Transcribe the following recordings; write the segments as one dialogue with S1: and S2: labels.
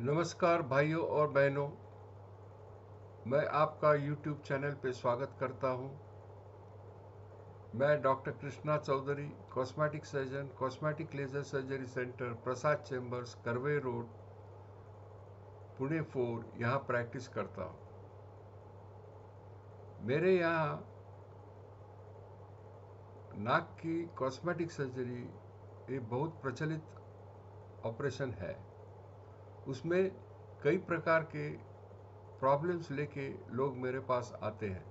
S1: नमस्कार भाइयों और बहनों। मैं आपका YouTube चैनल पे स्वागत करता हूं। मैं doctor Krishna Chaudhary, cosmetic surgeon, cosmetic laser surgery centre, Prasad chambers, Karve road, Pune 4 यहाँ प्रैक्टिस करता हूं। मेरे यहाँ नाक की कॉस्मेटिक सर्जरी एक बहुत प्रचलित ऑपरेशन है। उसमें कई प्रकार के प्रॉब्लम्स लेके लोग मेरे पास आते हैं,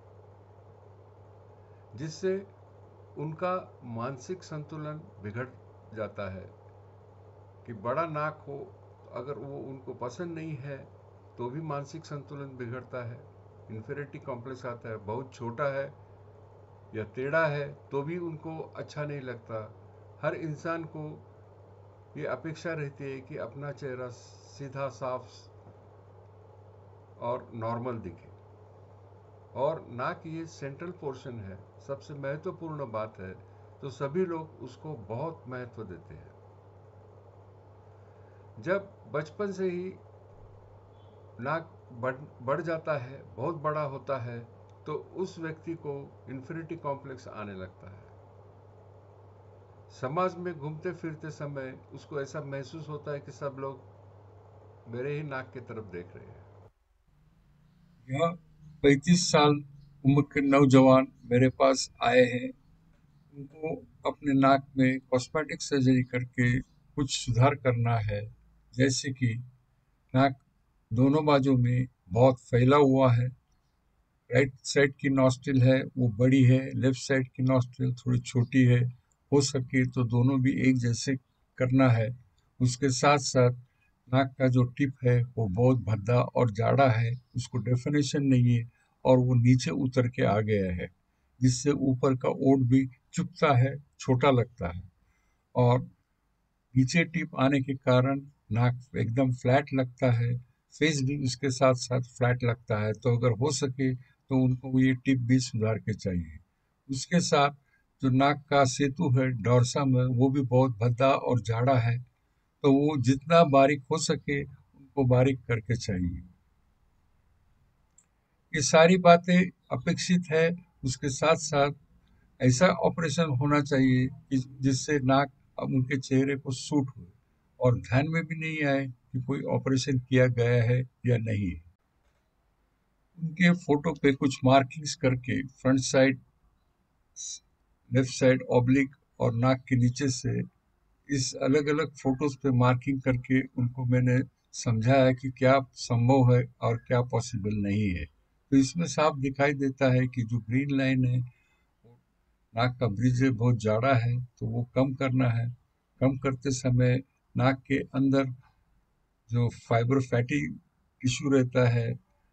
S1: जिससे उनका मानसिक संतुलन बिगड़ जाता है। कि बड़ा नाक हो, अगर वो उनको पसंद नहीं है तो भी मानसिक संतुलन बिगड़ता है, इन्फीरियरिटी कॉम्प्लेक्स आता है। बहुत छोटा है या टेढ़ा है तो भी उनको अच्छा नहीं लगता। हर इंसान को ये अपेक्षा रहती है कि अपना चेहरा सीधा, साफ और नॉर्मल दिखे। और नाक ये सेंट्रल पोर्शन है, सबसे महत्वपूर्ण बात है, तो सभी लोग उसको बहुत महत्व देते हैं। जब बचपन से ही नाक बढ़ जाता है, बहुत बड़ा होता है, तो उस व्यक्ति को इन्फिनिटी कॉम्प्लेक्स आने लगता है। समाज में घूमते फिरते समय उसको ऐसा महसूस होता है कि सब लोग मेरे ही नाक की तरफ देख रहे हैं।
S2: यह 35 साल उम्र के नौजवान मेरे पास आए हैं। उनको अपने नाक में कॉस्मेटिक सर्जरी करके कुछ सुधार करना है। जैसे कि नाक दोनों बाजू में बहुत फैला हुआ है। राइट साइड की नॉस्ट्रिल है वो बड़ी है, लेफ्ट साइड की नॉस्ट्रिल थोड़ी छोटी है। हो सके तो दोनों भी एक जैसे करना है। उसके साथ साथ नाक का जो टिप है वो बहुत भद्दा और जाड़ा है, उसको डेफिनेशन नहीं है और वो नीचे उतर के आ गया है, जिससे ऊपर का ओंठ भी चुभता है, छोटा लगता है। और नीचे टिप आने के कारण नाक एकदम फ्लैट लगता है। फेस भी उसके साथ साथ फ्लैट लगता है। तो अगर हो सके तो उनको ये टिप भी सुधार के चाहिए। उसके साथ जो नाक का सेतु है, डोरसम है, वो भी बहुत भद्दा और जाड़ा है। तो वो जितना बारीक हो सके उनको बारीक करके चाहिए। ये सारी बातें अपेक्षित है। उसके साथ साथ ऐसा ऑपरेशन होना चाहिए कि जिससे नाक अब उनके चेहरे को सूट हो और ध्यान में भी नहीं आए कि कोई ऑपरेशन किया गया है या नहीं। उनके फोटो पे कुछ मार्किंग्स करके front side, left side, oblique और नाक के नीचे से इस अलग अलग फोटोज पे मार्किंग करके उनको मैंने समझाया कि क्या संभव है और क्या पॉसिबल नहीं है। तो इसमें साफ दिखाई देता है कि जो ग्रीन लाइन है, नाक का ब्रिज है, बहुत जाड़ा है, तो वो कम करना है। कम करते समय नाक के अंदर जो फाइबर फैटी टिश्यू रहता है,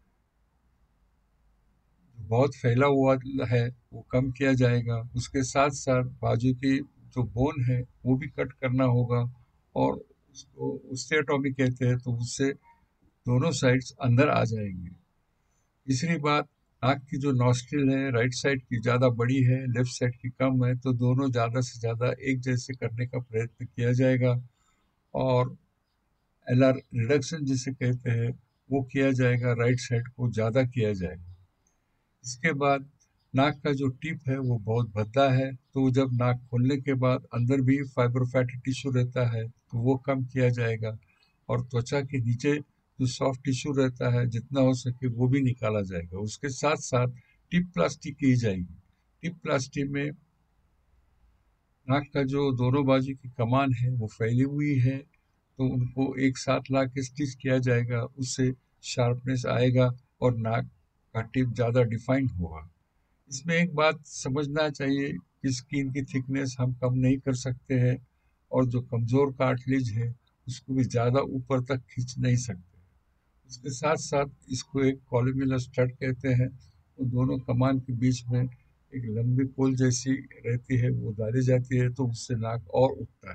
S2: जो बहुत फैला हुआ है, वो कम किया जाएगा। उसके साथ साथ बाजू की जो बोन है वो भी कट करना होगा और उसको ओस्टियोटॉमी कहते हैं, तो उससे दोनों साइड्स अंदर आ जाएंगे। तीसरी बात, नाक की जो नॉस्ट्रिल है राइट साइड की ज़्यादा बड़ी है, लेफ्ट साइड की कम है, तो दोनों ज़्यादा से ज़्यादा एक जैसे करने का प्रयत्न किया जाएगा। और एलआर रिडक्शन जिसे कहते हैं वो किया जाएगा, राइट साइड को ज़्यादा किया जाएगा। इसके बाद नाक का जो टिप है वो बहुत भद्दा है, तो जब नाक खोलने के बाद अंदर भी फाइबर फैटी टिश्यू रहता है तो वो कम किया जाएगा। और त्वचा के नीचे जो सॉफ्ट टिश्यू रहता है जितना हो सके वो भी निकाला जाएगा। उसके साथ साथ टिप प्लास्टी की जाएगी। टिप प्लास्टी में नाक का जो दोनों बाजू की कमान है वो फैली हुई है, तो उनको एक साथ ला के स्टिच किया जाएगा। उससे शार्पनेस आएगा और नाक का टिप ज़्यादा डिफाइंड होगा। इसमें एक बात समझना चाहिए कि स्किन की थिकनेस हम कम नहीं कर सकते हैं और जो कमज़ोर कार्टिलेज है उसको भी ज़्यादा ऊपर तक खींच नहीं सकते। उसके साथ साथ इसको एक कॉलम्युलर स्टड कहते हैं। वो दोनों कमान के बीच में एक लंबी पोल जैसी रहती है, वो डाली जाती है, तो उससे नाक और उठता है।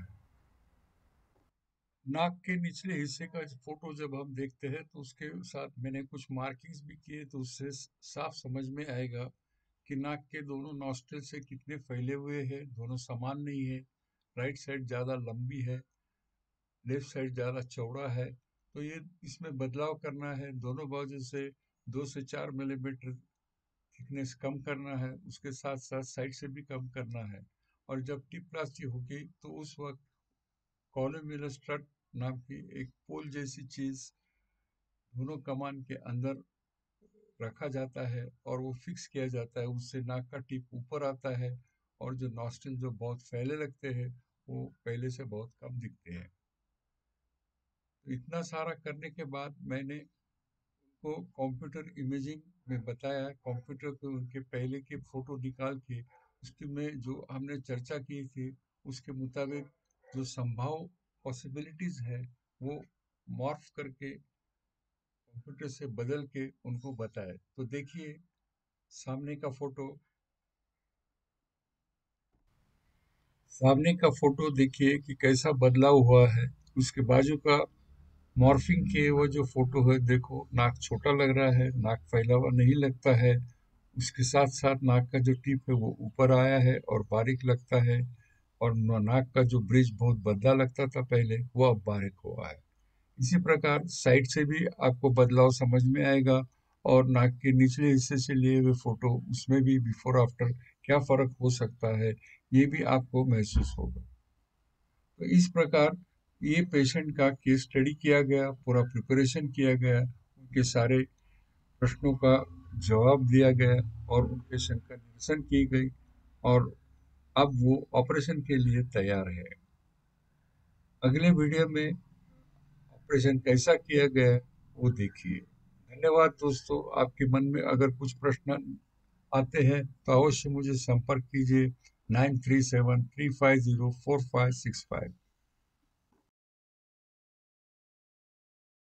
S2: नाक के निचले हिस्से का फोटो जब हम देखते हैं तो उसके साथ मैंने कुछ मार्किंग्स भी किए, तो उससे साफ समझ में आएगा कि नाक के दोनों नॉस्ट्रिल से कितने फैले हुए हैं। दोनों समान नहीं है। राइट साइड ज़्यादा लंबी है, लेफ्ट साइड ज़्यादा चौड़ा है। तो ये इसमें बदलाव करना है, दोनों बाजू से 2 से 4 मिलीमीटर थिकनेस कम करना है, उसके साथ साथ साइड से भी कम करना है। और जब टिप प्लास्टिक होगी तो उस वक्त कॉलम स्ट्रट नाम की एक पोल जैसी चीज दोनों कमान के अंदर रखा जाता है और वो फिक्स किया जाता है। उससे नाक का टिप ऊपर आता है और जो नॉस्ट्रिल जो बहुत फैले लगते हैं वो पहले से बहुत कम दिखते हैं। तो इतना सारा करने के बाद मैंने को कंप्यूटर इमेजिंग में बताया, कंप्यूटर पे उनके पहले के फोटो निकाल के उसके में जो हमने चर्चा की थी उसके मुताबिक जो संभव पॉसिबिलिटीज है वो मॉर्फ करके कंप्यूटर से बदल के उनको बताए। तो देखिए सामने का फोटो सामने का फोटो देखिए कि कैसा बदलाव हुआ है। उसके बाजू का मॉर्फिंग के वो जो फोटो है, देखो नाक छोटा लग रहा है, नाक फैला हुआ नहीं लगता है। उसके साथ साथ नाक का जो टिप है वो ऊपर आया है और बारीक लगता है। और नाक का जो ब्रिज बहुत बदला लगता था पहले वो अब बारीक हुआ है। इसी प्रकार साइड से भी आपको बदलाव समझ में आएगा और नाक के निचले हिस्से से लिए हुए फोटो उसमें भी बिफोर आफ्टर क्या फर्क हो सकता है ये भी आपको महसूस होगा। तो इस प्रकार ये पेशेंट का केस स्टडी किया गया, पूरा प्रिपरेशन किया गया, उनके सारे प्रश्नों का जवाब दिया गया और उनके शंका निरसन की गई और अब वो ऑपरेशन के लिए तैयार है। अगले वीडियो में ऑपरेशन कैसा किया गया वो देखिए। धन्यवाद दोस्तों। आपके मन में अगर कुछ प्रश्न आते हैं तो अवश्य मुझे संपर्क कीजिए 9373504565।